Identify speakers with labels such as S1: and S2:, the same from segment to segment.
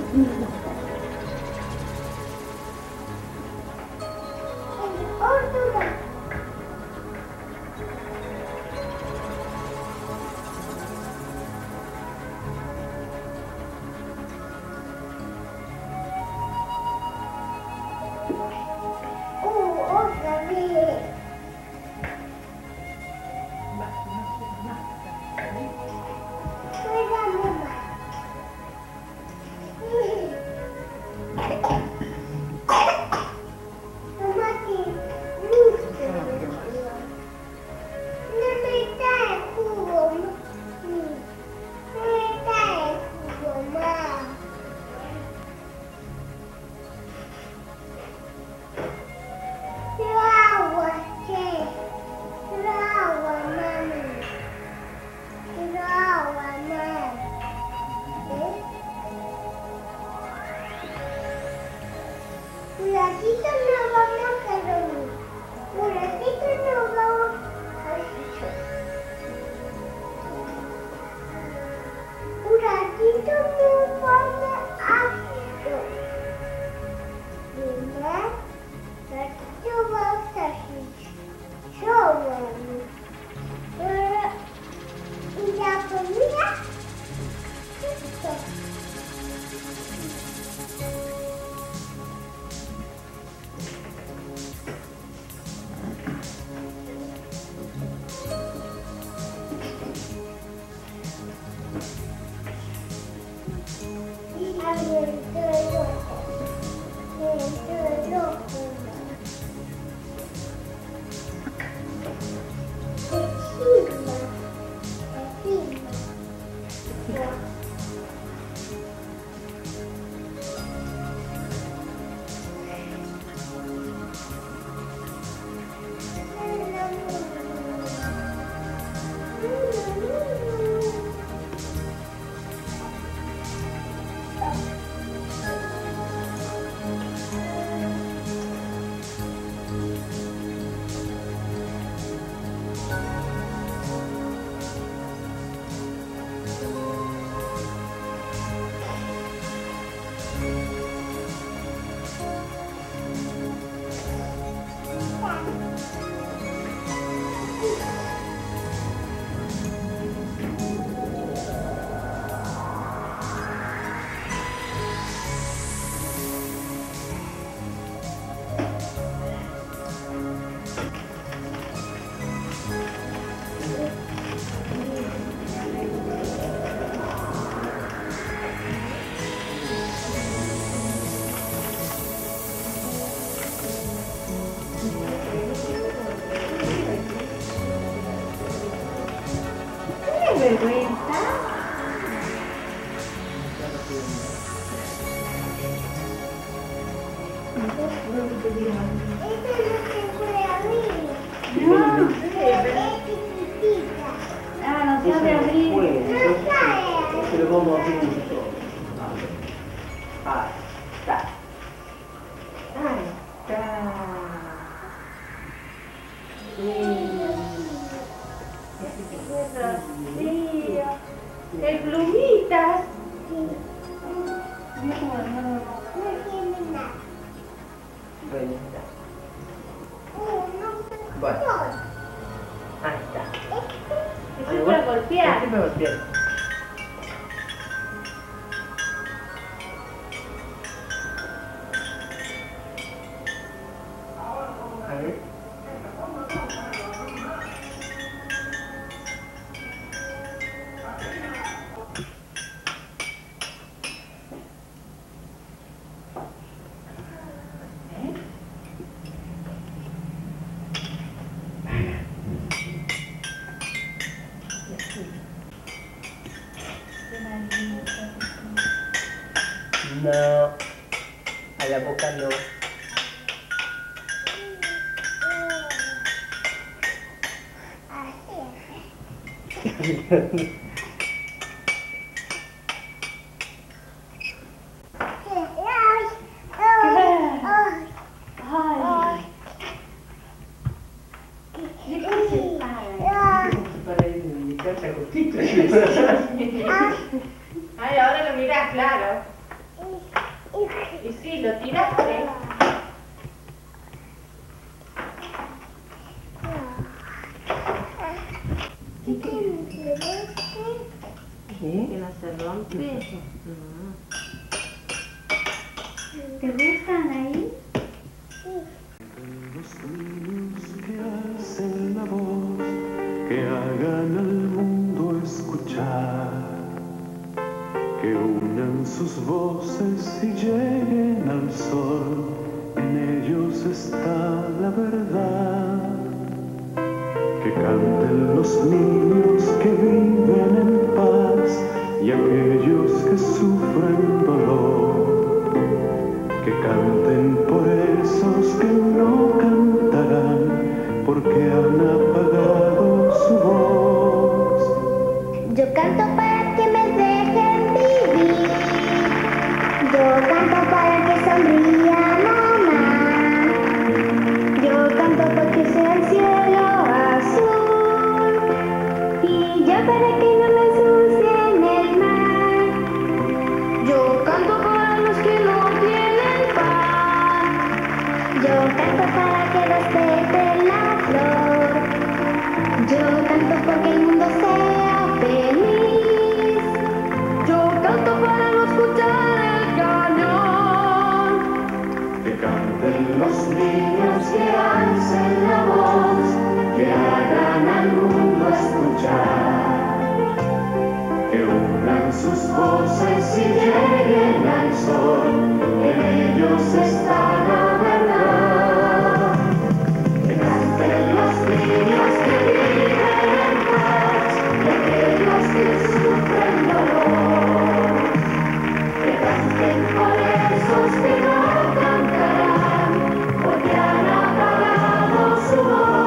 S1: vergüenza. No, ah, no sabe abrir.
S2: Se lo vamos a abrir nosotros. Ahí está.
S1: Ahí está. Sí. El plumitas. Mira cómo no tiene nada.
S2: Bueno, ahí está.
S1: Es para golpear.
S2: Es para golpear. A ver. No, a la boca no.
S1: Ay, ahora lo miras, claro. Y sí, lo tiraste. Que no se rompe.
S3: ¿Te gustan ahí?
S4: Los niños que hacen la voz, que hagan al mundo escuchar, que unan sus voces y lleguen al sol, en ellos está la verdad. Que canten los niños que viven en paz y aquellos que sufren dolor. Que canten por esos que no cantarán porque han apagado su voz.
S3: Yo canto para que me dejen vivir. Yo canto para que sonría mamá. Yo canto porque sea el cielo azul. Y yo para que no me ensucien el mar. Yo canto para los que no tienen pan. Yo canto para que respeten la flor. Yo canto porque el mundo sea feliz. Yo canto para no escuchar el cañón.
S4: Que canten los niños que alcen la voz, que hagan al mundo escuchar, que unan sus voces y lleguen al sol, en ellos está la verdad. Que canten los niños que viven en paz y aquellos que sufren dolor. Que canten por esos que no cantarán porque han apagado su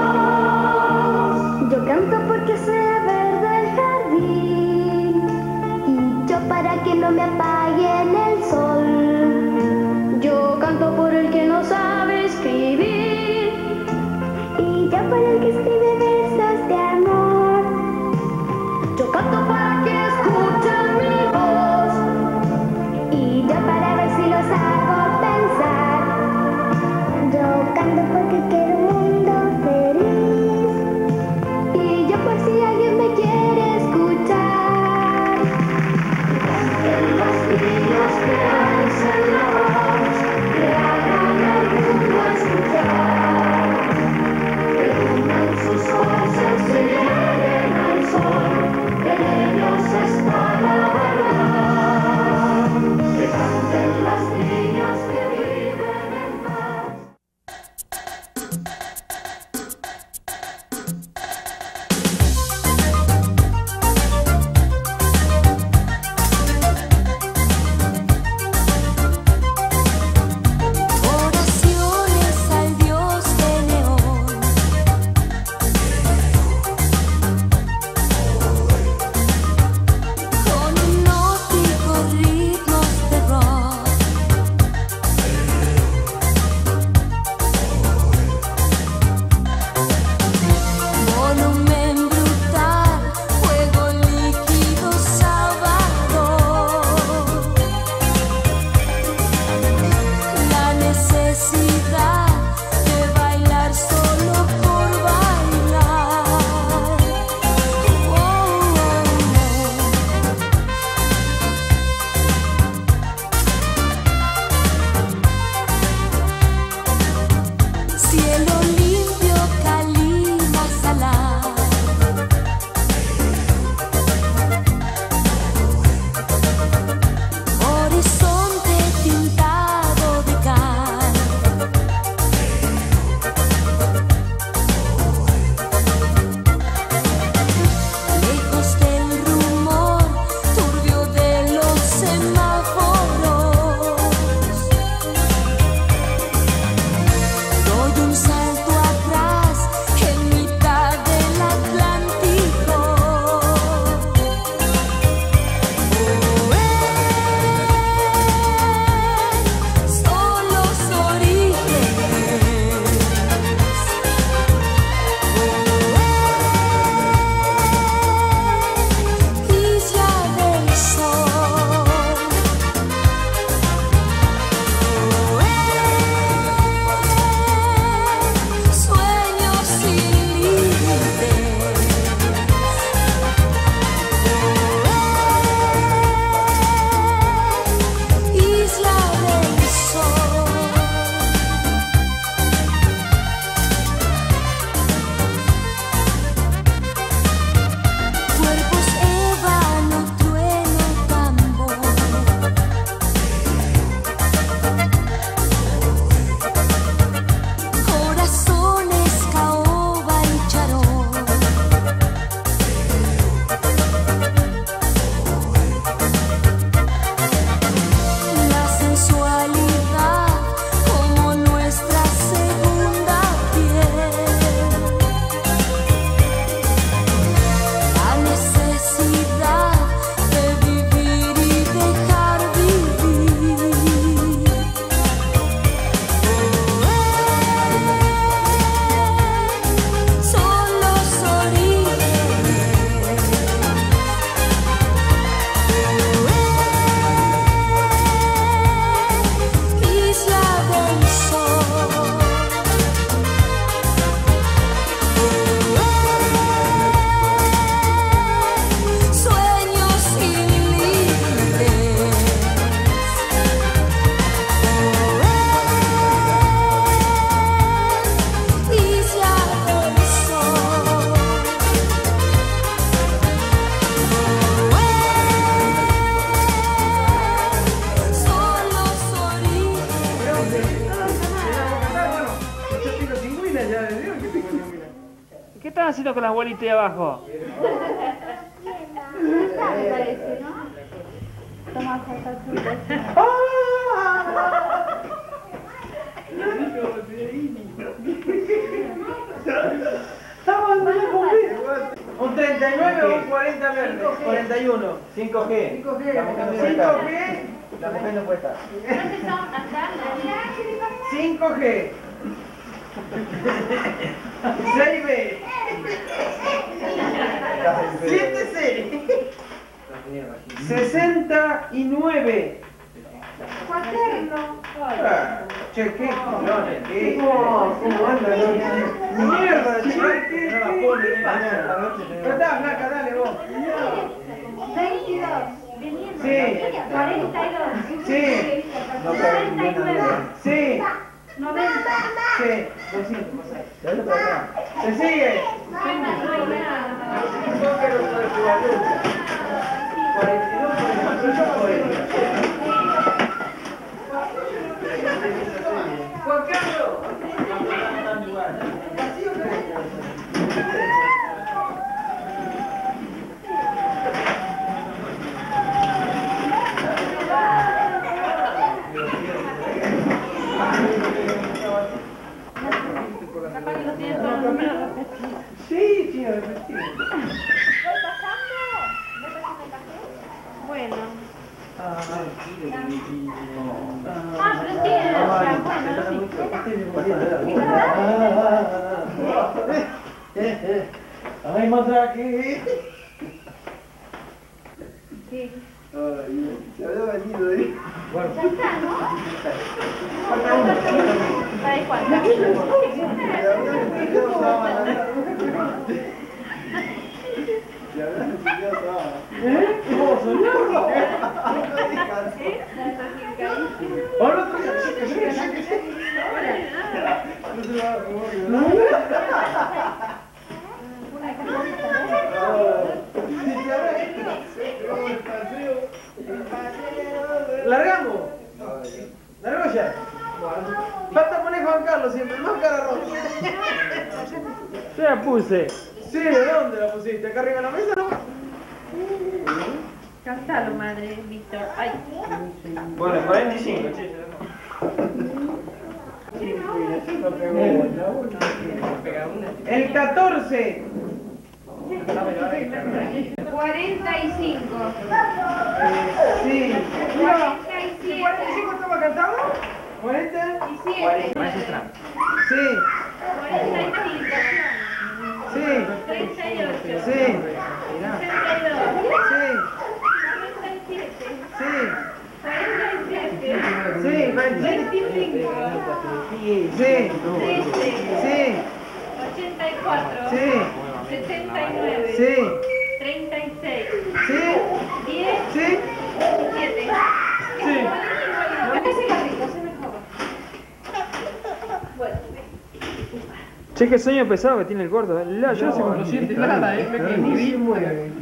S4: voz.
S3: Yo canto porque sea verde el jardín. Y yo para que no me apaguen el sol. Yo canto por el que no sabe escribir. Y yo por el que escribe versos de amor. Yo canto para que escuchen mi voz. Y yo para ver si los hago pensar. Yo canto porque quiero un mundo feliz. Y yo por si alguien me quiere escuchar.
S4: Que los niños que
S5: haciendo con las bolitas de abajo?
S1: Me parece, ¿no? Toma, corta tu.
S6: ¿Un 39 o un 40 verde? 41.
S2: 5G.
S6: 5G.
S2: La mujer no puede estar.
S6: 5G.
S2: La mujer no puede estar.
S1: ¿Dónde son? Acá.
S6: 5G. 6B. 7C. 69.
S1: Cuaterno.
S6: Che, ¿qué? ¿Cómo anda? Mierda, che, no la pone ni mañana. Está, flaca, dale vos.
S1: 22.
S6: Sí.
S1: 42.
S6: Sí.
S1: 49.
S6: Sí.
S1: 90.
S6: Sí. 200, pasá.
S2: Dale para acá.
S6: ¿Se sigue? 42, Juan Carlos. Sí, sí, repetido.
S1: Bueno.
S6: Ay, masaje.
S1: Sí.
S2: Se había venido ahí.
S6: Bueno,
S1: Ya está, ¿no? ¿Sabes cuánto?
S6: ¿Cómo soñó? Ahora otro día, ¿largamos? ¿Largo ya? Falta poner Juan Carlos siempre, más cara rota.
S5: Yo la puse.
S6: Sí, ¿de dónde la pusiste? ¿Acá arriba de la mesa, no?
S1: Cantalo, madre, Víctor. Ay.
S2: Bueno, 45, che.
S6: El 14.
S1: 45.
S6: Sí.
S1: 47.
S6: ¿45 estaba cantado? 40.
S1: 47.
S6: Sí.
S1: 45.
S6: Sí.
S1: 38.
S6: Sí.
S1: 62.
S6: Sí.
S1: 47.
S6: Sí.
S1: 47.
S6: Sí.
S1: 25.
S6: Sí.
S1: 13.
S6: Sí.
S1: 84.
S6: Sí.
S1: 79.
S6: Sí.
S1: 36.
S6: Sí.
S1: 10.
S6: Sí.
S1: 17.
S6: Sí.
S1: Ese carrito se me joda. Bueno.
S5: Che, qué sueño pesado que tiene el gordo. Yo no sé cómo
S6: No siente nada, ni mueve.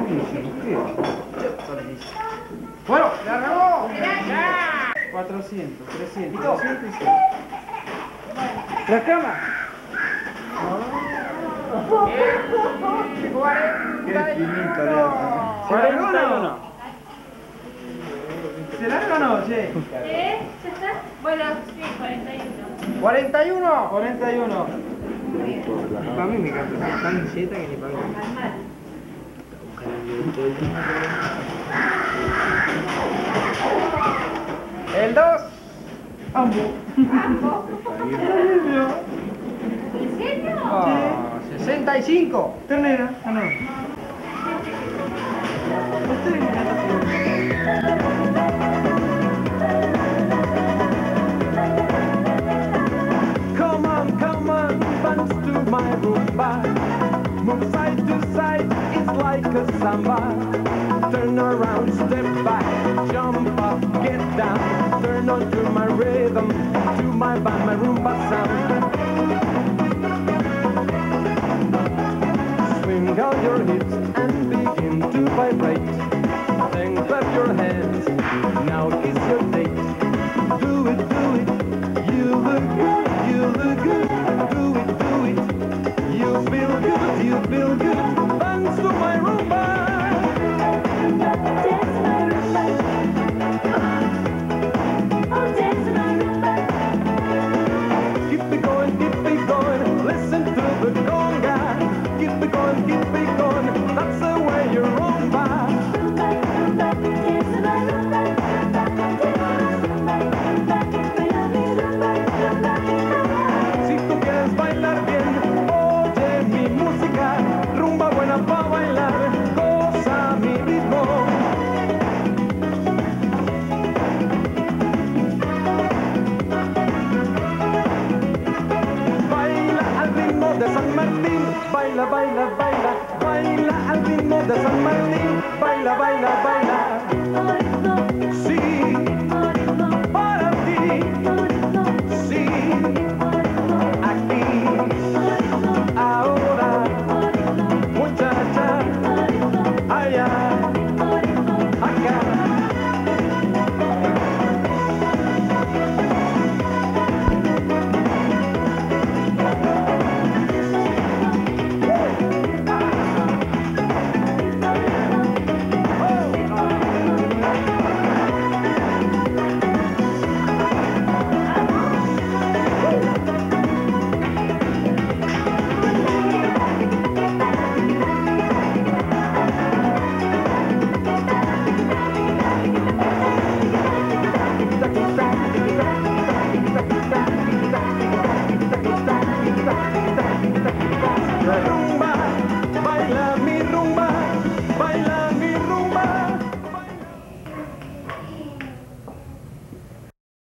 S6: Bueno, la arrancó. 400, 300, 200 y 100. La cama. 41. ¿Se larga o no, che?
S1: ¿Ya está? Bueno, sí, 41.
S6: 41. 41.
S2: Para mí me encanta. Tan cheta que ni para mí.
S1: Al mal.
S6: El 2. Ambo.
S1: ¿En serio?
S6: 65. Ternera. Ah, no.
S7: Come on, dance to my rumba. Move side to side, it's like a samba. Turn around, step back, jump up, get down. Turn on to my rhythm, to my band, my rumba sound.